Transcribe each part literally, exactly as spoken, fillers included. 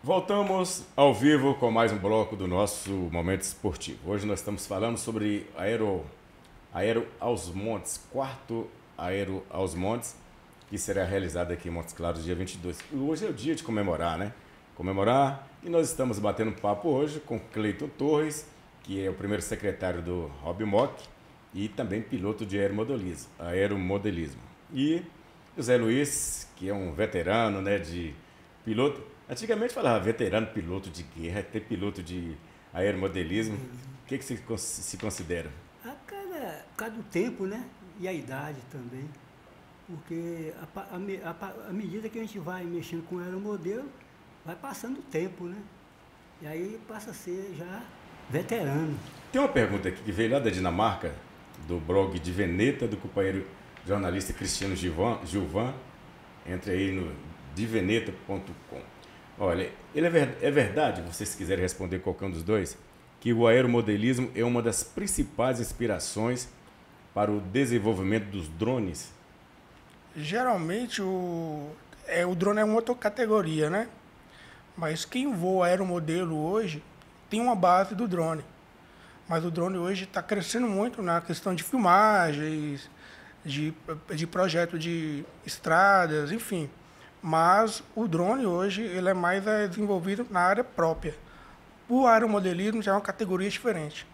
Voltamos ao vivo com mais um bloco do nosso Momento Esportivo. Hoje nós estamos falando sobre Aero, Aero aos Montes, quarto Aero aos Montes, que será realizado aqui em Montes Claros, dia vinte e dois. E hoje é o dia de comemorar, né? Comemorar, e nós estamos batendo papo hoje com Cleiton Torres, que é o primeiro secretário do Hobimoc e também piloto de aeromodelismo. aeromodelismo. E o Zé Luiz, que é um veterano, né, de piloto. Antigamente falava veterano piloto de guerra, ter piloto de aeromodelismo. O que, que se, se considera? A cada, cada tempo, né? E a idade também. Porque a, a, a, a medida que a gente vai mexendo com o aeromodelo, vai passando o tempo, né? E aí passa a ser já veterano. Tem uma pergunta aqui que veio lá da Dinamarca, do blog de Veneta, do companheiro jornalista Cristiano Gilvan. Gilvan. Entre aí no diveneta ponto com. Olha, ele é, ver, é verdade, vocês quiserem responder qualquer um dos dois, que o aeromodelismo é uma das principais inspirações para o desenvolvimento dos drones? Geralmente o, é, o drone é uma outra categoria, né? Mas quem voa aeromodelo hoje tem uma base do drone. Mas o drone hoje está crescendo muito na questão de filmagens, de, de projeto de estradas, enfim. Mas o drone hoje ele é mais é, desenvolvido na área própria. O aeromodelismo já é uma categoria diferente.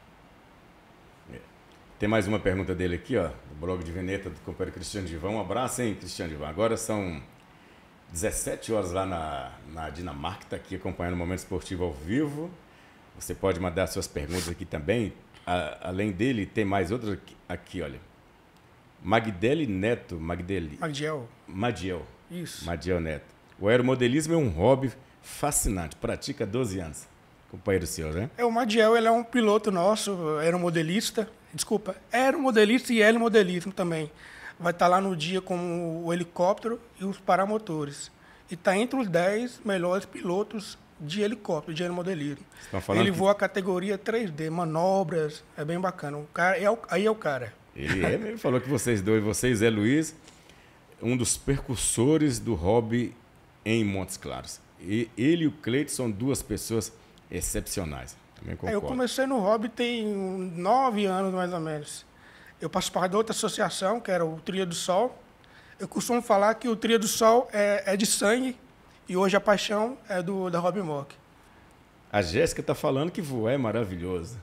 Tem mais uma pergunta dele aqui, ó, do blog de Veneta, do companheiro Cristiano Gilvan. Um abraço, hein, Cristiano Gilvan. Agora são dezessete horas lá na, na Dinamarca, está aqui acompanhando o Momento Esportivo ao vivo. Você pode mandar suas perguntas aqui também. A, além dele, tem mais outra aqui, aqui olha. Magdele Neto, Magdele. Magdiel. Madiel. Isso. Madiel Neto. O aeromodelismo é um hobby fascinante. Pratica há doze anos. Companheiro seu, né? É, o Madiel ele é um piloto nosso, aeromodelista. Desculpa, aeromodelista e helimodelismo também. Vai estar lá no dia com o helicóptero e os paramotores. E está entre os dez melhores pilotos de helicóptero, de aeromodelismo. Ele que... voa a categoria três D, manobras, é bem bacana. O cara, é o, aí é o cara. Ele é, ele falou que vocês dois, vocês, Zé Luiz, um dos percursores do hobby em Montes Claros. E ele e o Cleiton são duas pessoas excepcionais. Também concordo. É, eu comecei no hobby tem nove anos, mais ou menos. Eu participava de outra associação, que era o Trilha do Sol. Eu costumo falar que o Trilha do Sol é, é de sangue e hoje a paixão é do, da Hobimoc. A Jéssica está falando que voar é maravilhoso.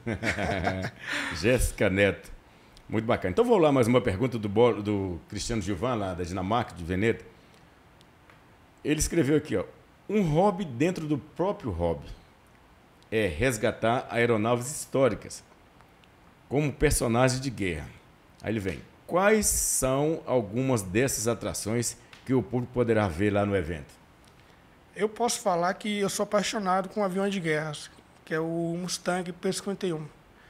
Jéssica Neto. Muito bacana. Então, vou lá mais uma pergunta do, do Cristiano Gilvan, lá da Dinamarca, de Veneta. Ele escreveu aqui, ó, um hobby dentro do próprio hobby é resgatar aeronaves históricas como personagens de guerra. Aí ele vem. Quais são algumas dessas atrações que o público poderá ver lá no evento? Eu posso falar que eu sou apaixonado com aviões de guerra, que é o Mustang P cinquenta e um.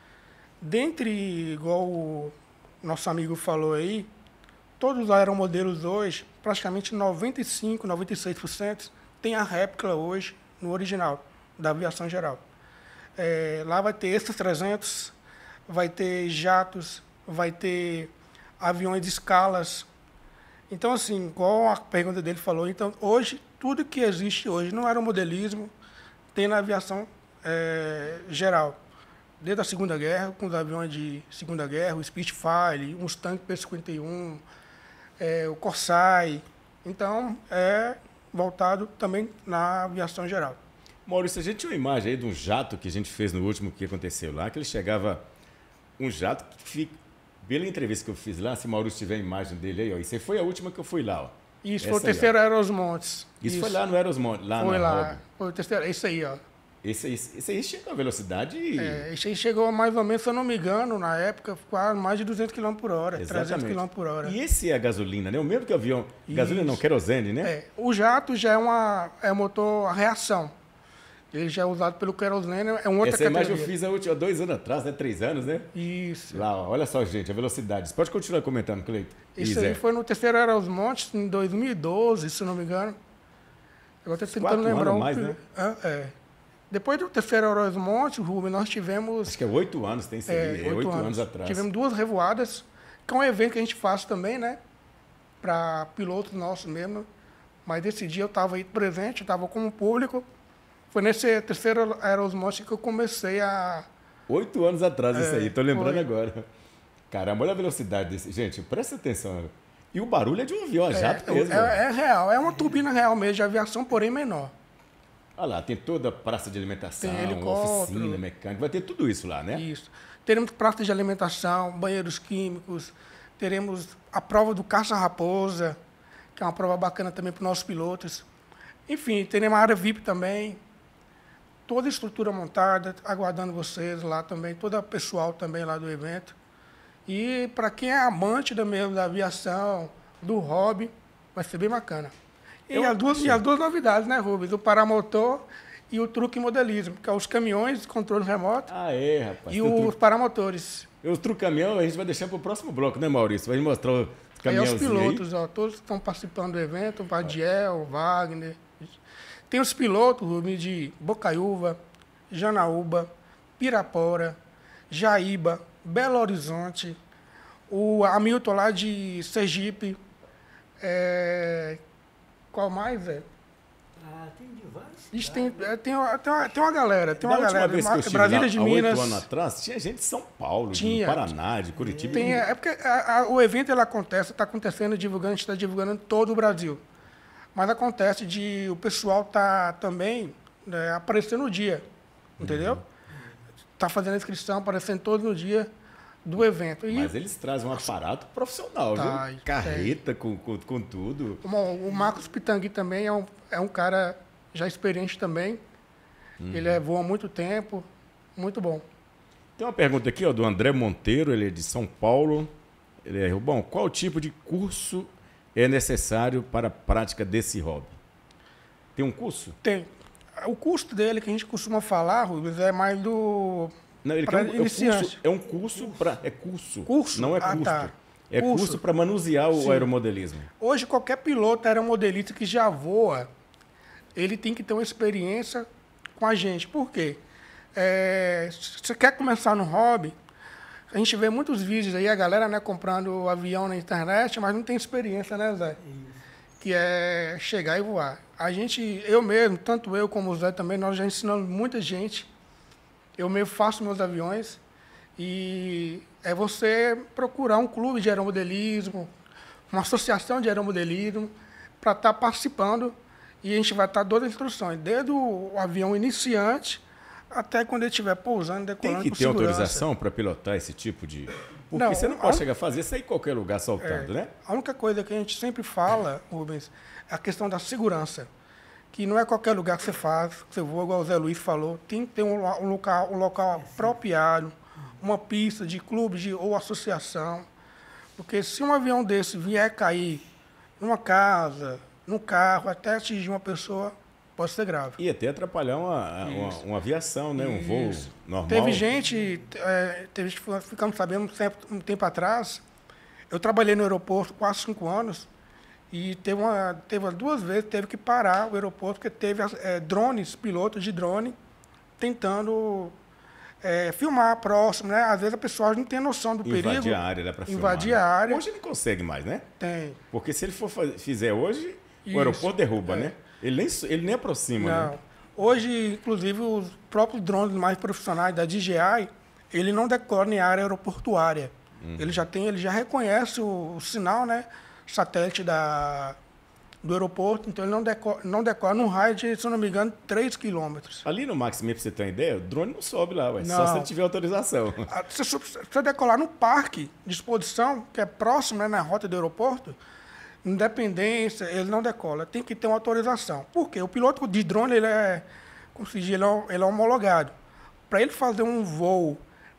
Dentre, igual o nosso amigo falou aí, todos os aeromodelos hoje, praticamente noventa e cinco, noventa e seis por cento, tem a réplica hoje no original, da aviação geral. É, lá vai ter esses trezentos, vai ter jatos, vai ter aviões de escalas. Então, assim, igual a pergunta dele falou, então, hoje, tudo que existe hoje no aeromodelismo tem na aviação é, geral. Desde a Segunda Guerra, com os aviões de Segunda Guerra, o Spitfire, o Mustang P cinquenta e um, é, o Corsair. Então, é voltado também na aviação geral. Maurício, a gente tinha uma imagem aí de um jato que a gente fez no último que aconteceu lá, que ele chegava, um jato que fica, pela entrevista que eu fiz lá, se o Maurício tiver a imagem dele aí, ó, isso aí foi a última que eu fui lá, ó. Isso, Essa foi o terceiro Aerosmontes. Isso, isso foi lá no Aerosmontes, lá foi na lá, Hobby. Foi o terceiro, esse aí, ó. Esse aí, esse aí chegou a velocidade... E... É, esse aí chegou a mais ou menos, se eu não me engano, na época, quase mais de duzentos quilômetros por hora, Exatamente. trezentos quilômetros por hora. E esse é a gasolina, né? O mesmo que o avião... Isso. Gasolina não, querosene, né? É, o jato já é, uma, é um motor a reação. Ele já é usado pelo querosene, é uma outra Essa imagem categoria. eu fiz há última, dois anos atrás, né? Três anos, né? Isso. Lá, ó, olha só, gente, a velocidade. Você pode continuar comentando, Cleiton. Isso aí foi no terceiro Aerosmontes, em dois mil e doze, se não me engano. Agora estou tentando Quatro lembrar anos o mais, que... né? É, é. Depois do terceiro Aerosmonte, Rubem, nós tivemos... Acho que é oito anos, tem isso aí. É oito anos. anos atrás. Tivemos duas revoadas, que é um evento que a gente faz também, né? Para pilotos nossos mesmo. Mas esse dia eu estava aí presente, eu estava como público. Foi nesse terceiro Aerosmonte que eu comecei a... Oito anos atrás isso É, aí, tô lembrando foi. agora. Caramba, olha a velocidade desse. Gente, presta atenção. E o barulho é de um avião a jato É, mesmo. é, é real, é uma turbina real mesmo de aviação, porém menor. Olha lá, tem toda a praça de alimentação, Tem helicóptero. oficina, mecânica, vai ter tudo isso lá, né? Isso. Teremos praça de alimentação, banheiros químicos, teremos a prova do caça-raposa, que é uma prova bacana também para os nossos pilotos. Enfim, teremos a área V I P também, toda a estrutura montada, aguardando vocês lá também, todo o pessoal também lá do evento. E para quem é amante da, mesmo, da aviação, do hobby, vai ser bem bacana. E, Eu as duas, acho. e as duas novidades, né, Rubens? O paramotor e o truque modelismo, que é os caminhões de controle remoto Ah, é, rapaz. e Tem o os paramotores. tru... Os trucaminhão a gente vai deixar pro próximo bloco, né, Maurício? Vai mostrar os Aí os caminhãozinhos aí. pilotos, ó, todos que estão participando do evento, o Vadiel, o Wagner. Tem os pilotos, Rubens, de Bocaiúva, Janaúba, Pirapora, Jaíba, Belo Horizonte, o Hamilton lá de Sergipe. É... Qual mais, é? Ah, tem de vários. Ixi, tem, é, tem, uma, tem, uma, tem uma galera, tem Da uma última galera. vez que eu estive Brasília lá, de há Minas. oito anos atrás, tinha gente de São Paulo, Tinha. de Paraná, de Curitiba. Tem, é porque a- a- o evento ele acontece, está acontecendo, divulgando, a gente está divulgando em todo o Brasil. Mas acontece de o pessoal tá também né, aparecendo no dia, entendeu? Está fazendo a inscrição, aparecendo todo no dia do evento. E Mas eles trazem um aparato profissional, Tá, viu? Carreta com, com, com tudo. o, o Marcos Pitangui também é um, é um cara já experiente também. Ele é, voa há muito tempo, muito bom. Tem uma pergunta aqui, ó, do André Monteiro, ele é de São Paulo. Ele é, bom, qual tipo de curso é necessário para a prática desse hobby? Tem um curso? Tem. O custo dele, que a gente costuma falar, Rubens, é mais do... Não, ele Pra quer um, é um iniciante. curso, é um curso para é curso, Curso? não é Ah, custo. tá. É Curso. curso para manusear o Sim. aeromodelismo. Hoje, qualquer piloto aeromodelista que já voa, ele tem que ter uma experiência com a gente. Por quê? É, se você quer começar no hobby, a gente vê muitos vídeos aí, a galera né, comprando avião na internet, mas não tem experiência, né, Zé? Que é chegar e voar. A gente, eu mesmo, tanto eu como o Zé também, nós já ensinamos muita gente. Eu mesmo faço meus aviões e é você procurar um clube de aeromodelismo, uma associação de aeromodelismo, para estar participando e a gente vai estar dando instruções, desde o avião iniciante até quando ele estiver pousando, decolando Tem que com ter segurança. autorização para pilotar esse tipo de... Porque Não, você não a pode un- chegar a fazer isso aí em qualquer lugar soltando, né? A única coisa que a gente sempre fala, Rubens, é a questão da segurança. Que não é qualquer lugar que você faz, que você voa, igual o Zé Luiz falou, tem que ter um, lo- um local, um local apropriado, uma pista de clube de, ou associação. Porque se um avião desse vier cair numa casa, num carro, até atingir uma pessoa, pode ser grave. E até atrapalhar uma, uma, uma aviação, né? Um voo Isso. normal. Teve gente, é, teve gente que ficamos sabendo um tempo, um tempo atrás, eu trabalhei no aeroporto quase cinco anos, e teve, uma, teve duas vezes teve que parar o aeroporto, porque teve é, drones, pilotos de drone, tentando é, filmar próximo, né? Às vezes a pessoa não tem noção do Invadir perigo. a área, né? Para filmar. Invadir né? a área. Hoje não consegue mais, né? Tem. Porque se ele for faz- fizer hoje, Isso. o aeroporto derruba, É. né? Ele nem, ele nem aproxima, Não. né? Hoje, inclusive, os próprios drones mais profissionais da D J I, ele não decola em área aeroportuária. Ele já tem, ele já reconhece o, o sinal, né, satélite da, do aeroporto, então ele não decola, não decola num raio de, se eu não me engano, três quilômetros. Ali no Max, mesmo pra você ter uma ideia, o drone não sobe lá, ué, só Não. se ele tiver autorização. Ah, Se você se você decolar no parque de exposição, que é próximo, né, na rota do aeroporto, Independência, ele não decola, tem que ter uma autorização. Por quê? O piloto de drone, ele é, como se diz, ele é, ele é homologado. Para ele fazer um voo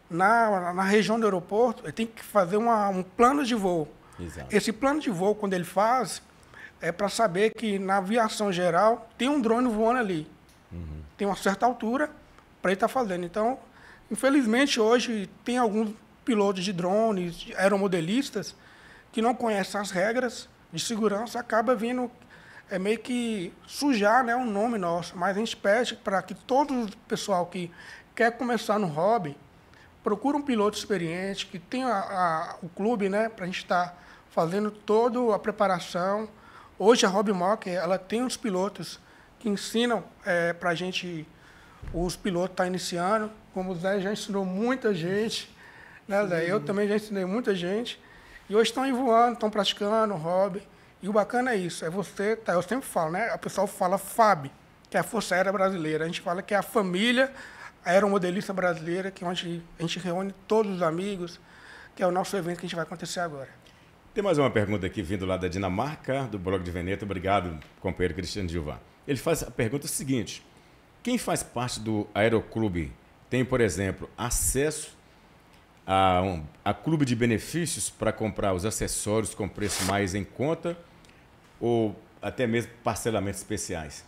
na, na região do aeroporto, ele tem que fazer uma, um plano de voo. Exato. Esse plano de voo, quando ele faz, é para saber que na aviação geral tem um drone voando ali. Uhum. Tem uma certa altura para ele estar fazendo. Então, infelizmente, hoje tem alguns pilotos de drones, de aeromodelistas, que não conhecem as regras de segurança, acaba vindo é meio que sujar, né, o nome nosso. Mas a gente pede para que todo o pessoal que quer começar no hobby procure um piloto experiente, que tenha a, a, o clube, né, para a gente estar fazendo toda a preparação. Hoje a Hobby Mock, ela tem os pilotos que ensinam é, para a gente, os pilotos estão tá iniciando, como o Zé já ensinou muita gente, né, Zé? Eu também já ensinei muita gente, e hoje estão aí voando, estão praticando, hobby, e o bacana é isso, é você, tá, eu sempre falo, né, a pessoa fala F A B, que é a Força Aérea Brasileira, a gente fala que é a família aeromodelista brasileira, que é onde a gente reúne todos os amigos, que é o nosso evento que a gente vai acontecer agora. Tem mais uma pergunta aqui vindo lá da Dinamarca, do blog de Veneta. Obrigado, companheiro Cristiano Gilvan. Ele faz a pergunta seguinte: quem faz parte do Aeroclube tem, por exemplo, acesso a, um, a clube de benefícios para comprar os acessórios com preço mais em conta ou até mesmo parcelamentos especiais?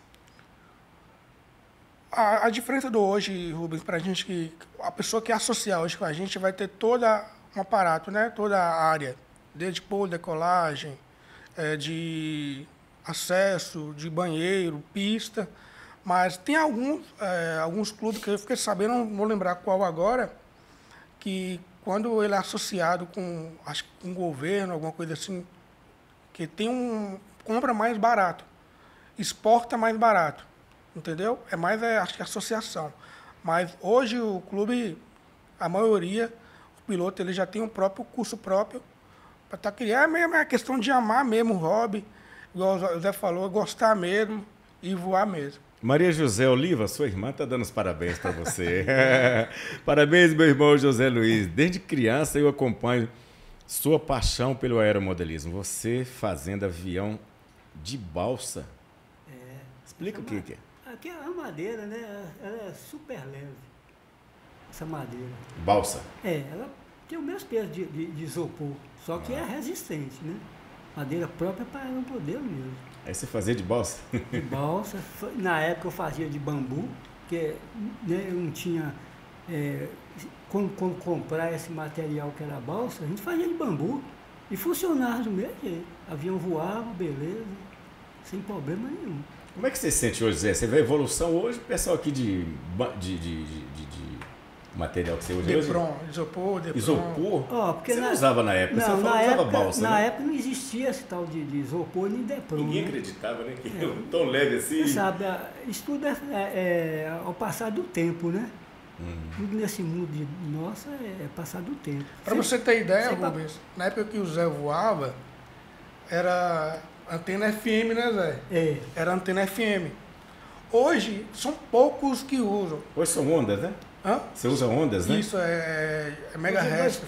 A, a diferença do hoje, Rubens, para a gente, que a pessoa que é associar hoje com a gente vai ter toda um aparato, né? Toda a área, desde pulo, decolagem, é, de acesso, de banheiro, pista, mas tem alguns, é, alguns clubes que eu fiquei sabendo, não vou lembrar qual agora, que quando ele é associado com, acho que com o governo, alguma coisa assim, que tem um compra mais barato, exporta mais barato, entendeu? É mais, é, acho que associação. Mas hoje o clube, a maioria, o piloto, ele já tem um próprio curso próprio para estar tá criando. É mesmo, é questão de amar mesmo o hobby, igual o Zé falou, gostar mesmo e voar mesmo. Maria José Oliva, sua irmã, está dando os parabéns para você. Parabéns, meu irmão José Luiz. Desde criança eu acompanho sua paixão pelo aeromodelismo. Você fazendo avião de balsa. É, Explica o que, que é. Aqui é a madeira, né? Ela é super leve, essa madeira. Balsa? É, ela tem o mesmo peso de, de, de isopor, só que ah. é resistente, né? Madeira própria para aeromodelo mesmo. Aí você fazia de balsa? De balsa. Na época eu fazia de bambu, porque né, eu não tinha é, como, como comprar esse material que era balsa, a gente fazia de bambu e funcionava do mesmo jeito. O avião voava, beleza, sem problema nenhum. Como é que você se sente hoje, Zé? Você vê a evolução hoje, o pessoal aqui de, de, de, de, de material que você usa hoje? Depron, isopor, Depron. Isopor? Oh, porque você na, não usava na época, não, você falou na que época, usava balsa, Na né? época não existia esse tal de, de isopor nem Depron. Ninguém né? acreditava, né? Que é. Tão leve assim. Você sabe, isso tudo é, é, é ao passar do tempo, né? Uhum. Tudo nesse mundo de nossa é, é passar do tempo. Para você ter ideia, Rubens, na época que o Zé voava, era antena F M, né, Zé? É. Era antena F M. Hoje, são poucos que usam. Hoje são ondas, né? Hã? Você usa ondas, né? Isso, é, é megahertz.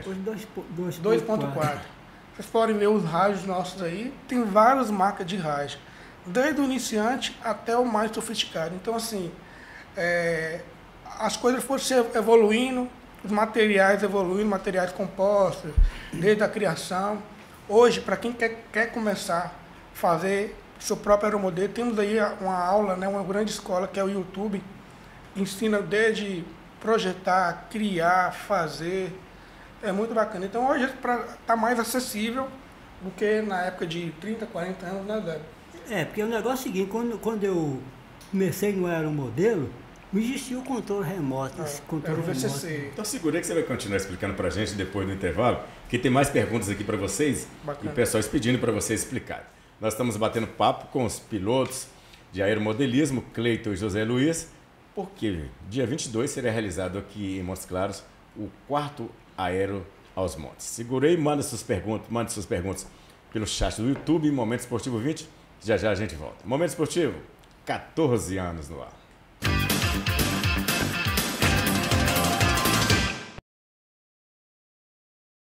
dois ponto quatro. Vocês podem ver os rádios nossos aí, tem várias marcas de rádio. Desde o iniciante até o mais sofisticado. Então, assim, é, as coisas foram se evoluindo, os materiais evoluindo, materiais compostos, desde a criação. Hoje, para quem quer, quer começar a fazer seu próprio aeromodelo, temos aí uma aula, né, uma grande escola que é o YouTube, que ensina desde projetar, criar, fazer. É muito bacana. Então hoje está mais acessível do que na época de trinta, quarenta anos, né, Zé? É, porque o negócio é o seguinte, quando, quando eu comecei no aeromodelo, não existia o controle remoto. É, controle era o V C C. remoto. Então segura aí que você vai continuar explicando para a gente depois do intervalo, porque tem mais perguntas aqui para vocês. Bacana. E o pessoal pedindo para vocês explicarem. Nós estamos batendo papo com os pilotos de aeromodelismo, Cleiton e José Luiz, porque dia vinte e dois será realizado aqui em Montes Claros o quarto Aero aos Montes. Segurei, manda suas perguntas, manda suas perguntas pelo chat do YouTube, Momento Esportivo vinte, já já a gente volta. Momento Esportivo, quatorze anos no ar.